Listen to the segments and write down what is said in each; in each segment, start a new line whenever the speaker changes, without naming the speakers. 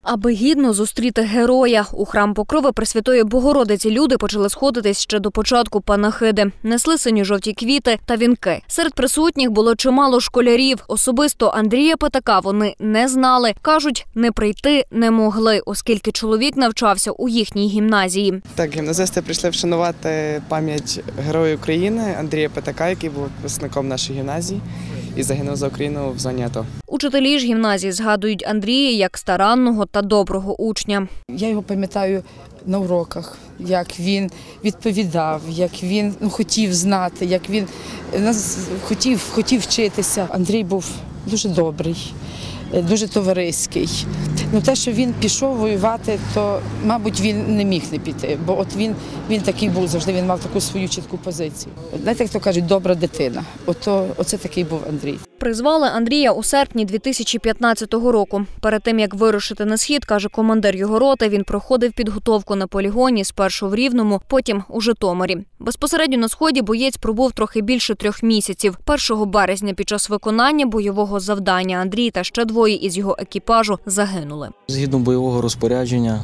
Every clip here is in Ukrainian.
Аби гідно зустріти героя, у храм Покрови Пресвятої Богородиці люди почали сходитись ще до початку панахиди. Несли синьо-жовті квіти та вінки. Серед присутніх було чимало школярів. Особисто Андрія Патака вони не знали. Кажуть, не прийти не могли, оскільки чоловік навчався у їхній гімназії.
Так, гімназисти прийшли вшанувати пам'ять Героя України Андрія Патака, який був випускником нашої гімназії і загинув за Україну в зоні АТО.
Учителі ж гімназії згадують Андрія як старанного та доброго учня.
Я його пам'ятаю на уроках, як він відповідав, як він хотів знати, як він хотів вчитися. Андрій був дуже добрий, дуже товариський. Те, що він пішов воювати, то, мабуть, він не міг не піти, бо от він такий був завжди, він мав таку свою чітку позицію. Знаєте, як то кажуть, добра дитина. Оце такий був Андрій.
Призвали Андрія у серпні 2015 року. Перед тим, як вирушити на схід, каже командир його роти, він проходив підготовку на полігоні, спершу в Рівному, потім у Житомирі. Безпосередньо на сході боєць пробув трохи більше 3 місяців. 1 березня під час виконання бойового завдання Андрій та ще 2 із його екіпажу загинули.
Згідно бойового розпорядження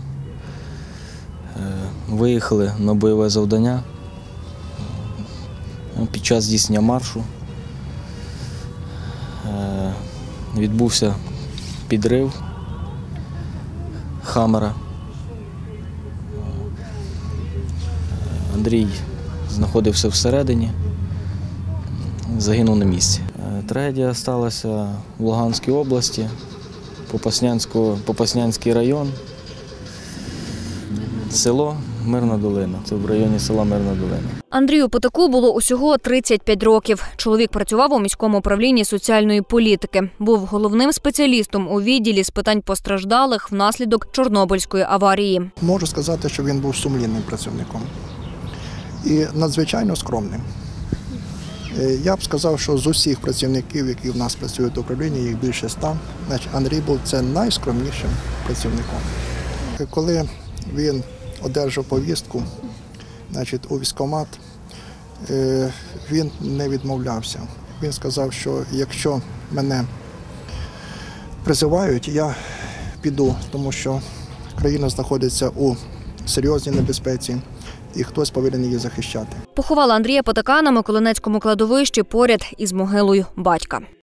виїхали на бойове завдання. Під час здійснення маршу відбувся підрив «Хаммера». Андрій знаходився всередині, загинув на місці. Трагедія сталася в Луганській області, Попаснянський район, село Мирна Долина. Це в районі села Мирна Долина.
Андрію Патаку було усього 35 років. Чоловік працював у міському управлінні соціальної політики. Був головним спеціалістом у відділі з питань постраждалих внаслідок Чорнобильської аварії.
Можу сказати, що він був сумлінним працівником і надзвичайно скромним. Я б сказав, що з усіх працівників, які в нас працюють в управлінні, їх більше 100, Андрій був це найскромнішим працівником. Коли він одержав повістку у військкомат, він не відмовлявся. Він сказав, що якщо мене призивають, я піду, тому що країна знаходиться у серйозній небезпеці і хтось повинен її захищати.
Поховали Андрія Патака на Миколинецькому кладовищі поряд із могилою батька.